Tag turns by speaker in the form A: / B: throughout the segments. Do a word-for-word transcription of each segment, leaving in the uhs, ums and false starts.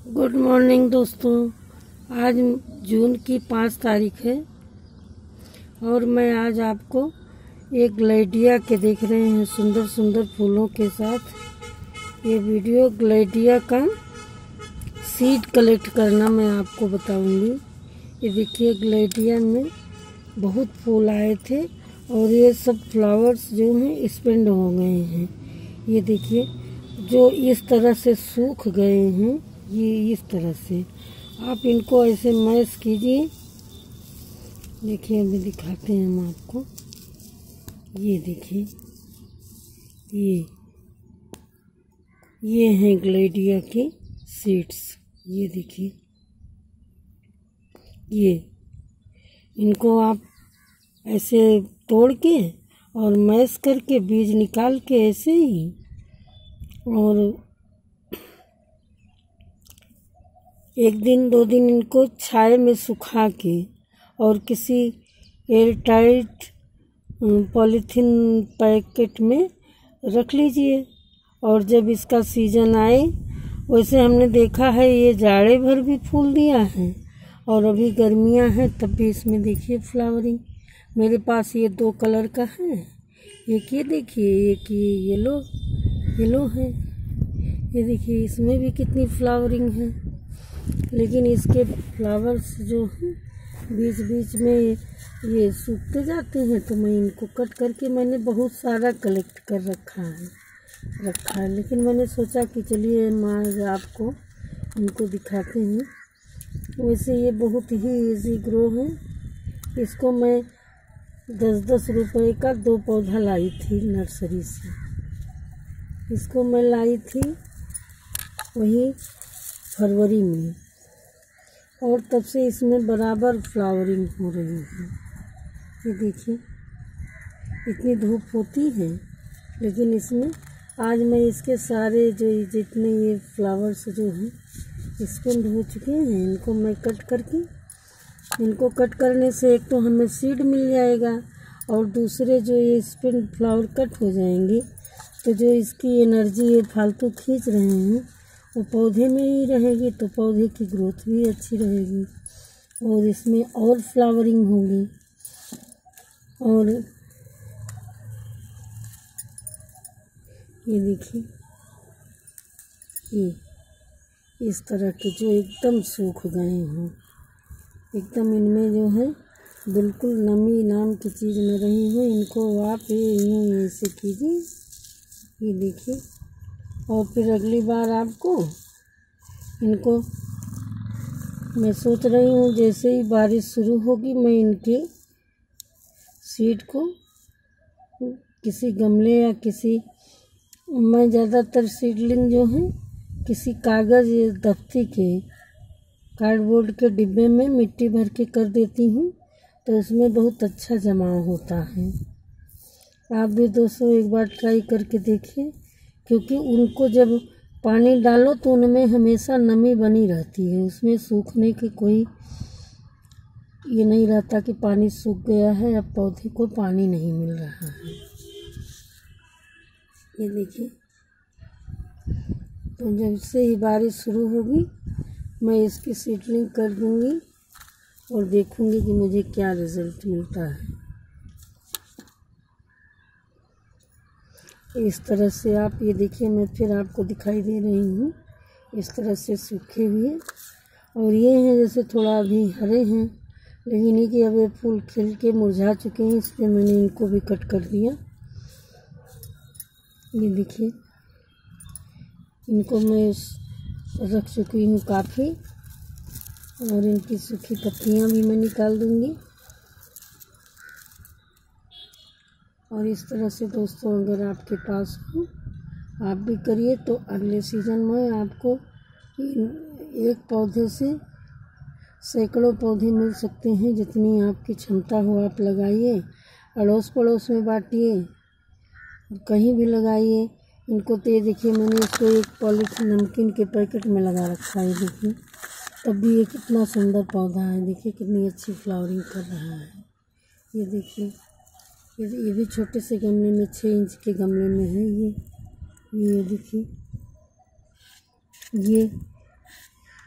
A: Good morning दोस्तों। आज जून की पाँच तारीख है और मैं आज आपको एक ग्लेडिया के देख रहे हैं सुंदर सुंदर फूलों के साथ ये वीडियो ग्लेडिया का सीड कलेक्ट करना मैं आपको बताऊंगी। ये देखिए ग्लेडिया में बहुत फूल आए थे और ये सब फ्लावर्स जो हैं स्पेंड हो गए हैं। ये देखिए जो इस तरह से सूख गए हैं, ये इस तरह से आप इनको ऐसे मैश कीजिए। देखिए अभी दिखाते हैं हम आपको। ये देखिए ये ये हैं ग्लेडिया के सीड्स। ये देखिए ये इनको आप ऐसे तोड़ के और मैश करके बीज निकाल के ऐसे ही और एक दिन दो दिन इनको छाए में सुखा के और किसी एयर टाइट पॉलीथीन पैकेट में रख लीजिए। और जब इसका सीज़न आए, वैसे हमने देखा है ये जाड़े भर भी फूल दिया है और अभी गर्मियां हैं तब भी इसमें देखिए फ्लावरिंग। मेरे पास ये दो कलर का है, एक ये देखिए एक ये येलो येलो है। ये देखिए इसमें भी कितनी फ्लावरिंग है, लेकिन इसके फ्लावर्स जो हैं बीच बीच में ये सूखते जाते हैं, तो मैं इनको कट करके मैंने बहुत सारा कलेक्ट कर रखा है रखा है लेकिन मैंने सोचा कि चलिए मैं आज आपको इनको दिखाते हैं। वैसे ये बहुत ही इजी ग्रो है। इसको मैं दस दस रुपए का दो पौधा लाई थी नर्सरी से। इसको मैं लाई थी वही फरवरी में और तब से इसमें बराबर फ्लावरिंग हो रही है। ये देखिए इतनी धूप होती है लेकिन इसमें आज मैं इसके सारे जो जितने ये फ्लावर्स जो हैं स्पेंड हो चुके हैं, इनको मैं कट करके इनको कट करने से एक तो हमें सीड मिल जाएगा और दूसरे जो ये स्पेंड फ्लावर कट हो जाएंगे तो जो इसकी एनर्जी ये फालतू खींच रहे हैं वो पौधे में ही रहेगी, तो पौधे की ग्रोथ भी अच्छी रहेगी और इसमें और फ्लावरिंग होगी। और ये देखिए ये इस तरह के जो एकदम सूख गए हों, एकदम इनमें जो है बिल्कुल नमी नाम की चीज़ न रही हो, इनको आप ये यूँ ऐसे कीजिए। ये देखिए और फिर अगली बार आपको इनको मैं सोच रही हूँ जैसे ही बारिश शुरू होगी मैं इनके सीड को किसी गमले या किसी मैं ज़्यादातर सीडलिंग जो है किसी कागज़ या दफ्ती के कार्डबोर्ड के डिब्बे में मिट्टी भर के कर देती हूँ, तो उसमें बहुत अच्छा जमाव होता है। आप भी दोस्तों एक बार ट्राई करके देखिए, क्योंकि उनको जब पानी डालो तो उनमें हमेशा नमी बनी रहती है, उसमें सूखने की कोई ये नहीं रहता कि पानी सूख गया है अब पौधे को पानी नहीं मिल रहा है। ये देखिए तो जब से ही बारिश शुरू होगी मैं इसकी सीडलिंग कर दूंगी और देखूंगी कि मुझे क्या रिज़ल्ट मिलता है। इस तरह से आप ये देखिए मैं फिर आपको दिखाई दे रही हूँ इस तरह से सूखे हुए। और ये हैं जैसे थोड़ा अभी हरे हैं लेकिन ये कि अब ये फूल खिल के मुरझा चुके हैं, इसलिए मैंने इनको भी कट कर दिया। ये देखिए इनको मैं रख चुकी हूँ काफ़ी और इनकी सूखी पत्तियाँ भी मैं निकाल दूँगी। और इस तरह से दोस्तों अगर आपके पास हो आप भी करिए, तो अगले सीज़न में आपको एक पौधे से सैकड़ों पौधे मिल सकते हैं। जितनी आपकी क्षमता हो आप लगाइए, अड़ोस पड़ोस में बांटिए, कहीं भी लगाइए इनको। तो ये देखिए मैंने इसको एक पॉलीथीन नमकीन के पैकेट में लगा रखा है, देखिए तब भी ये कितना सुंदर पौधा है। देखिए कितनी अच्छी फ्लावरिंग कर रहा है। ये देखिए ये भी छोटे से गमले में छः इंच के गमले में है। ये ये देखिए ये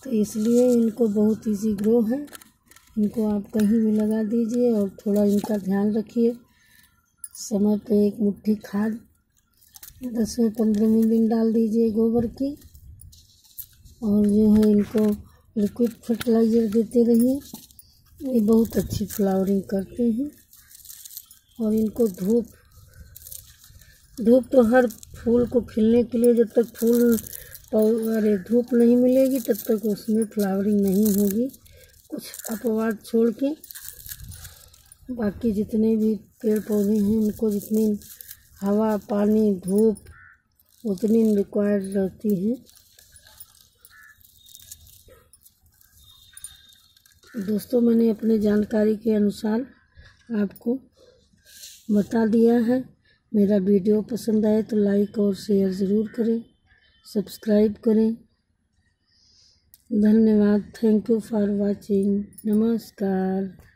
A: तो इसलिए इनको बहुत इजी ग्रो है। इनको आप कहीं भी लगा दीजिए और थोड़ा इनका ध्यान रखिए। समय पे एक मुट्ठी खाद दसवें पंद्रहवें दिन डाल दीजिए गोबर की, और जो है इनको लिक्विड फर्टिलाइज़र देते रहिए। ये बहुत अच्छी फ्लावरिंग करते हैं। और इनको धूप धूप तो हर फूल को खिलने के लिए, जब तक फूल अरे धूप नहीं मिलेगी तब तक उसमें फ्लावरिंग नहीं होगी। कुछ अपवाद छोड़ के बाकी जितने भी पेड़ पौधे हैं उनको जितनी हवा, पानी, धूप उतनी रिक्वायर्ड रहती है। दोस्तों, मैंने अपने जानकारी के अनुसार आपको बता दिया है। मेरा वीडियो पसंद आए तो लाइक और शेयर ज़रूर करें, सब्सक्राइब करें। धन्यवाद। Thank you for watching. नमस्कार।